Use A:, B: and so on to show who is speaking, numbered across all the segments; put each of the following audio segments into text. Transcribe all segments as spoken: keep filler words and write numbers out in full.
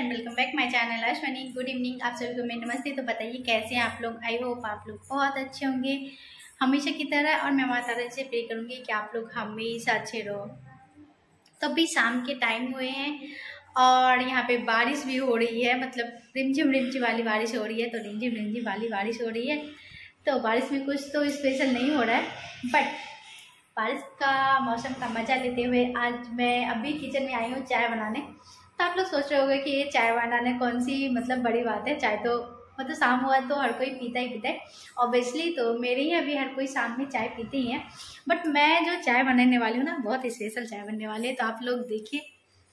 A: And welcome back my channel Ashwani. Good evening आप सभी को मेरे नमस्ते। तो बताइए कैसे हैं आप लोग। आई होप आप लोग बहुत अच्छे होंगे हमेशा की तरह, और मैं माता रानी से प्रे करूँगी कि आप लोग हमेशा अच्छे रहो। तो अभी शाम के टाइम हुए हैं और यहाँ पे बारिश भी हो रही है, मतलब रिमझिम रिमझिम वाली बारिश हो रही है। तो रिमझिम रिमझिम वाली बारिश हो रही है, तो बारिश में कुछ तो स्पेशल नहीं हो रहा है, बट बारिश का मौसम का मज़ा लेते हुए आज मैं अभी किचन में आई हूँ चाय बनाने। तो आप लोग सोच रहे होंगे कि ये चाय बनाने कौन सी मतलब बड़ी बात है। चाय तो मतलब शाम हुआ तो हर कोई पीता ही पीता है ऑब्वियसली। तो मेरे यहाँ भी हर कोई शाम में चाय पीते ही हैं, बट मैं जो चाय बनाने वाली हूँ ना बहुत स्पेशल चाय बनने वाली है। तो आप लोग देखिए,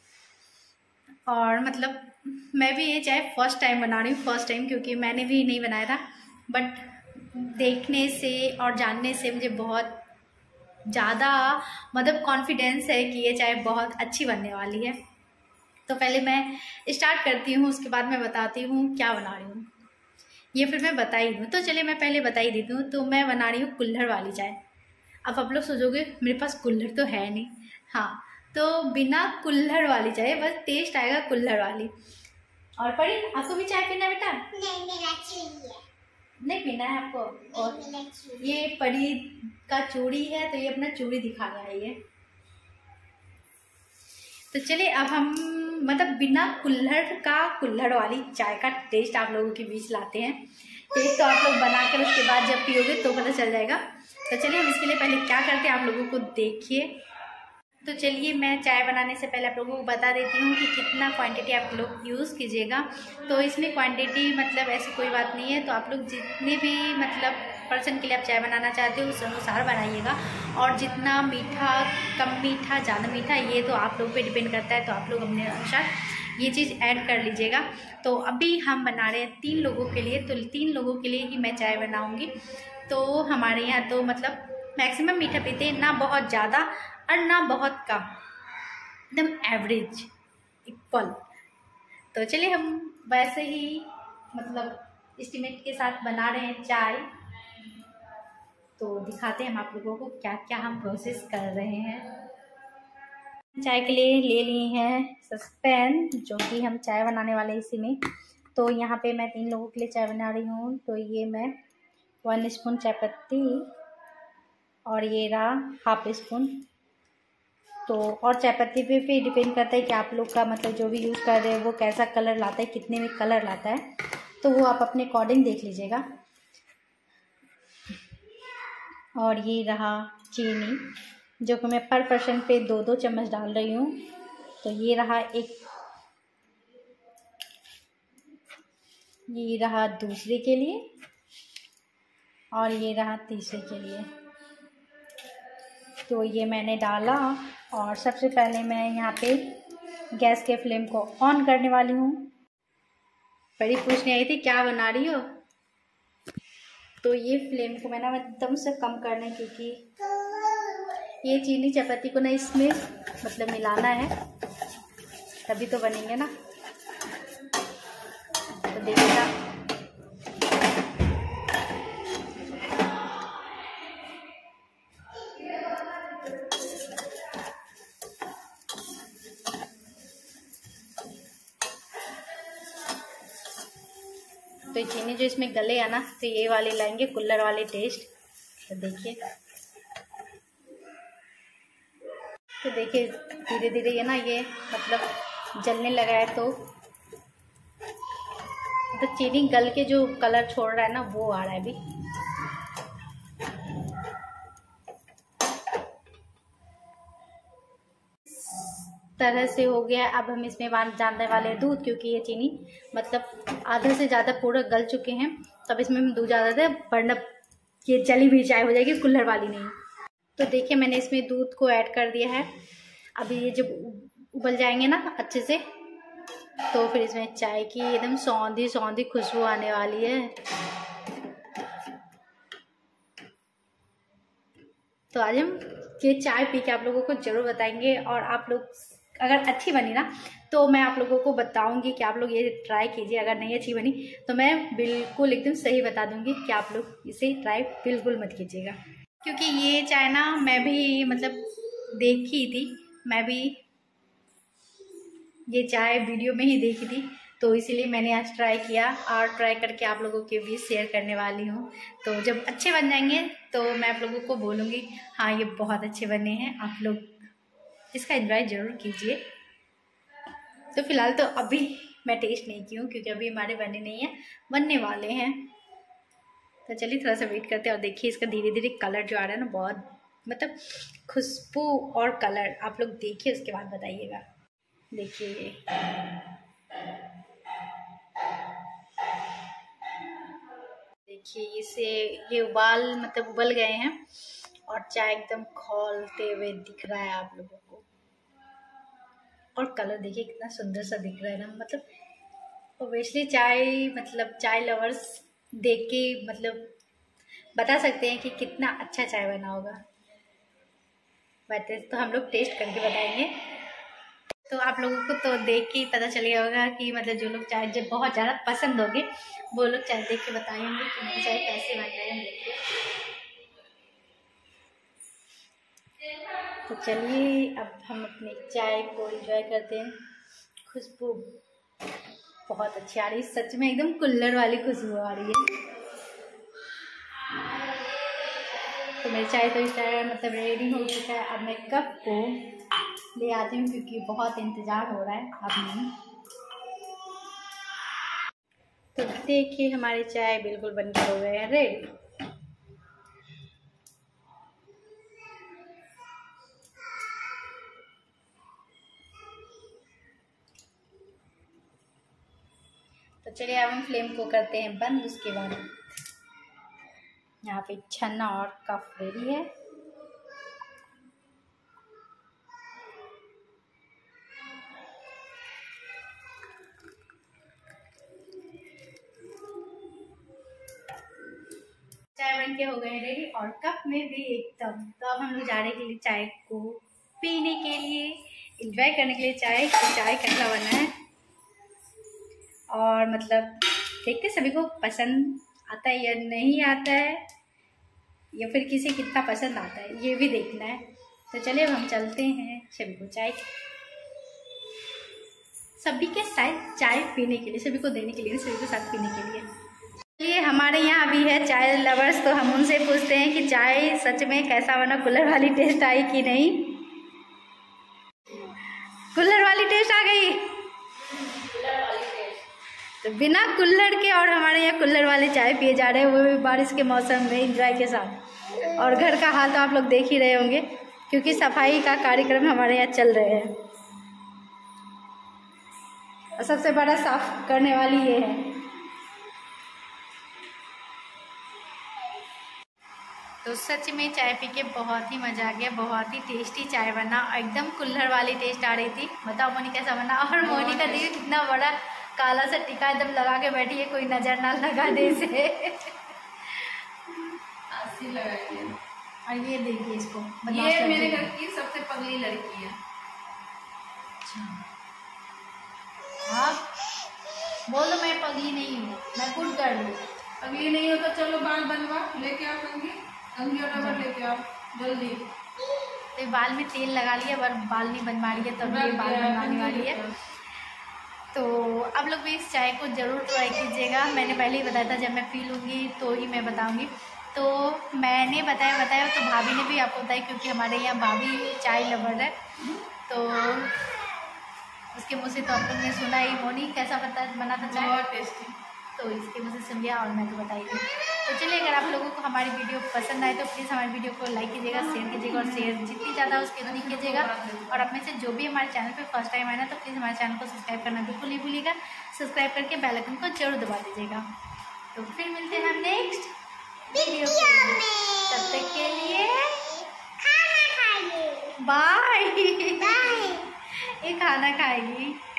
A: और मतलब मैं भी ये चाय फर्स्ट टाइम बना रही हूँ, फर्स्ट टाइम, क्योंकि मैंने भी नहीं बनाया था। बट देखने से और जानने से मुझे बहुत ज़्यादा मतलब कॉन्फिडेंस है कि ये चाय बहुत अच्छी बनने वाली है। तो पहले मैं स्टार्ट करती हूँ, उसके बाद मैं बताती हूँ क्या बना रही हूँ, ये फिर मैं बता ही दूँ। तो चलिए मैं पहले बता ही देती हूँ। तो मैं बना रही हूँ कुल्हड़ वाली चाय। अब आप लोग सोचोगे मेरे पास कुल्हड़ तो है नहीं। हाँ, तो बिना कुल्हड़ वाली चाय, बस टेस्ट आएगा कुल्हड़ वाली। और परी आपको भी चाय पीना बेटा?
B: नहीं, मेरा चाहिए।
A: नहीं पीना है आपको? और ये परी का चूड़ी है, तो ये अपना चूड़ी दिखाने आई है। तो चलिए अब हम मतलब बिना कुल्हड़ का कुल्हड़ वाली चाय का टेस्ट आप लोगों के बीच लाते हैं। टेस्ट तो आप लोग बनाकर उसके बाद जब पियोगे तो पता चल जाएगा। तो चलिए हम इसके लिए पहले क्या करते हैं आप लोगों को देखिए। तो चलिए मैं चाय बनाने से पहले आप लोगों को बता देती हूँ कि कितना क्वांटिटी आप लोग यूज़ कीजिएगा। तो इसमें क्वांटिटी मतलब ऐसी कोई बात नहीं है। तो आप लोग जितने भी मतलब पर्सन के लिए आप चाय बनाना चाहते हो उस अनुसार बनाइएगा। और जितना मीठा, कम मीठा, ज़्यादा मीठा, ये तो आप लोग पे डिपेंड करता है। तो आप लोग अपने अनुसार ये चीज़ ऐड कर लीजिएगा। तो अभी हम बना रहे हैं तीन लोगों के लिए, तो तीन लोगों के लिए ही मैं चाय बनाऊँगी। तो हमारे यहाँ तो मतलब मैक्सिमम मीठा पीते हैं, ना बहुत ज़्यादा और ना बहुत कम, एकदम एवरेज, इक्वल। तो चलिए हम वैसे ही मतलब एस्टिमेट के साथ बना रहे हैं चाय। तो दिखाते हैं हम आप लोगों को क्या क्या हम प्रोसेस कर रहे हैं। चाय के लिए ले लिए हैं सस्पेन, जो कि हम चाय बनाने वाले हैं इसी में। तो यहाँ पे मैं तीन लोगों के लिए चाय बना रही हूँ। तो ये मैं वन स्पून चाय पत्ती, और ये रहा हाफ स्पून। तो और चाय पत्ती पे भी डिपेंड करता है कि आप लोग का मतलब जो भी यूज़ कर रहे हैं वो कैसा कलर लाता है, कितने में कलर लाता है, तो वो आप अपने अकॉर्डिंग देख लीजिएगा। और ये रहा चीनी, जो कि मैं पर पर्सन पे दो दो चम्मच डाल रही हूँ। तो ये रहा एक, ये रहा दूसरे के लिए, और ये रहा तीसरे के लिए। तो ये मैंने डाला, और सबसे पहले मैं यहाँ पे गैस के फ्लेम को ऑन करने वाली हूँ। परी पूछने आई थी क्या बना रही हो, तो ये फ्लेम को मैंने एकदम से कम करना है, क्योंकि ये चीनी चपाती को ना इसमें मतलब मिलाना है, तभी तो बनेंगे ना। तो देखिएगा तो चीनी जो इसमें गले है ना, तो ये वाले लाएंगे कुल्हड़ वाले टेस्ट। तो देखिए, तो देखिए धीरे धीरे ये ना ये मतलब जलने लगा है। तो तो चीनी गल के जो कलर छोड़ रहा है ना वो आ रहा है अभी। तरह से हो गया। अब हम इसमें जानने वाले हैं दूध, क्योंकि ये चीनी मतलब आधे से ज़्यादा पूरा गल चुके हैं। तो अब इसमें हम दूध ज़्यादा दे, वरना ये जली हुई चाय हो जाएगी, कुल्हड़ वाली नहीं। तो देखिए मैंने इसमें दूध को ऐड कर दिया है। अभी ये जब उबल जाएंगे ना अच्छे से, तो फिर इसमें चाय की एकदम सौंधी सौंधी खुशबू आने वाली है। तो आज हम ये चाय पी के आप लोगों को ज़रूर बताएंगे, और आप लोग अगर अच्छी बनी ना तो मैं आप लोगों को बताऊंगी कि आप लोग ये ट्राई कीजिए। अगर नहीं अच्छी बनी तो मैं बिल्कुल एकदम सही बता दूंगी कि आप लोग इसे ट्राई बिल्कुल मत कीजिएगा। क्योंकि ये चाय ना मैं भी मतलब देखी थी, मैं भी ये चाय वीडियो में ही देखी थी, तो इसीलिए मैंने आज ट्राई किया और ट्राई करके आप लोगों के भी शेयर करने वाली हूँ। तो जब अच्छे बन जाएंगे तो मैं आप लोगों को बोलूँगी हाँ ये बहुत अच्छे बने हैं, आप लोग इसका एंजॉय ज़रूर कीजिए। तो फिलहाल तो अभी मैं टेस्ट नहीं की हूँ क्योंकि अभी हमारे बने नहीं हैं, बनने वाले हैं। तो चलिए थोड़ा सा वेट करते हैं। और देखिए इसका धीरे धीरे कलर जो आ रहा है ना, बहुत मतलब खुशबू और कलर आप लोग देखिए, उसके बाद बताइएगा। देखिए देखिए इसे ये उबाल मतलब उबल गए हैं और चाय एकदम खौलते हुए दिख रहा है आप लोगों को। और कलर देखिए कितना सुंदर सा दिख रहा है ना, मतलब ओबियसली चाय मतलब चाय लवर्स देख के मतलब बता सकते हैं कि कितना अच्छा चाय बना होगा। वैसे तो हम लोग टेस्ट करके बताएंगे, तो आप लोगों को तो देख के ही पता चल गया होगा कि मतलब जो लोग चाय जब बहुत ज़्यादा पसंद होगी वो लोग चाय देख के बताएंगे कि मेरी चाय कैसे बन रहे हैं। देखिए तो चलिए अब हम अपनी चाय को एंजॉय करते हैं। खुशबू बहुत अच्छी आ रही है, सच में एकदम कुल्हड़ वाली खुशबू आ रही है। तो मेरी चाय तो इस तरह मतलब रेडी हो चुका है। अब मैं कप को ले आती हूँ क्योंकि बहुत इंतज़ार हो रहा है अभी। तो देखिए हमारी चाय बिल्कुल बनकर हो गए हैं रेडी। तो चलिए अब हम फ्लेम को करते हैं बंद। उसके बाद यहाँ पे छन्ना और कप रेडी है। चाय बन के हो गए रेडी और कप में भी एकदम। तो अब हम लोग जा रहे हैं चाय को पीने के लिए, एंजॉय करने के लिए चाय कि चाय कैसा बना है। और मतलब देखते सभी को पसंद आता है या नहीं आता है, या फिर किसी कितना पसंद आता है ये भी देखना है। तो चलिए अब हम चलते हैं सभी को चाय सभी के साथ चाय पीने के लिए, सभी को देने के लिए, सभी के साथ पीने के लिए। चलिए हमारे यहाँ भी है चाय लवर्स, तो हम उनसे पूछते हैं कि चाय सच में कैसा बना, कुल्हड़ वाली टेस्ट आई कि नहीं। कुल्हड़ वाली टेस्ट आ गई। तो बिना कुल्हड़ के और हमारे यहाँ कुल्हड़ वाली चाय पिए जा रहे हैं, वो भी बारिश के मौसम में एंजॉय के साथ। और घर का हाल तो आप लोग देख ही रहे होंगे क्योंकि सफाई का कार्यक्रम हमारे यहाँ चल रहे हैं और सबसे बड़ा साफ करने वाली ये है। तो सच में चाय पी के बहुत ही मज़ा आ गया, बहुत ही टेस्टी चाय बना, एकदम कुल्हड़ वाली टेस्ट आ रही थी। बताओ मोनी कैसा बना। और मोनी का देखिए कितना बड़ा काला सा टीका एकदम लगा के बैठी है, कोई नजर ना लगा दे इसे।
B: अस्सी लगाइए।
A: और ये देखिए इसको,
B: ये मेरे घर की सबसे पगली लड़की है।
A: हाँ बोलो मैं पगली नहीं हूँ, मैं खुद कर लूँ।
B: पगली नहीं हो तो चलो बाल बनवा लेके आओ, कंघी कंघी और रबर लेके आओ जल्दी।
A: तो बाल में तेल लगा लिया पर बाल नहीं बनवा रही है, तब ये बाल बनवाने वाली है। तो आप लोग भी इस चाय को ज़रूर ट्राई कीजिएगा। मैंने पहले ही बताया था, जब मैं पी लूँगी तो ही मैं बताऊँगी। तो मैंने बताया बताया तो भाभी ने भी आपको बताया क्योंकि हमारे यहाँ भाभी चाय लवर है। तो उसके मुँह से तो आप लोग ने सुना ही। मोनी कैसा बता बना था चाय?
B: बहुत टेस्टी।
A: तो इसके मुझे सुन लिया और मैं तो बताई थी। तो चलिए अगर आप लोगों को हमारी वीडियो पसंद आए तो प्लीज़ हमारी वीडियो को लाइक कीजिएगा, शेयर कीजिएगा और शेयर जितनी ज़्यादा उसके उतनी कीजिएगा। और आप में से जो भी हमारे चैनल पे फर्स्ट टाइम आए ना तो प्लीज़ हमारे चैनल को सब्सक्राइब करना बिल्कुल नहीं भूलिएगा। सब्सक्राइब करके बेल आइकन को जरूर दबा दीजिएगा। तो फिर मिलते हैं हम नेक्स्ट वीडियो में, तब तक के लिए बाय। ये खाना खाएगी।